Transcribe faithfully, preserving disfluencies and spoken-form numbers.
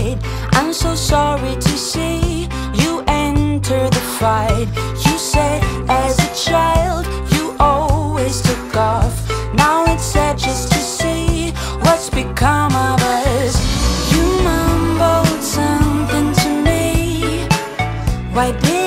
right. I'm so sorry to see you enter the fight. You said as a child you always took off. Now it's sad just to see what's become of us. You mumbled something to me. Why did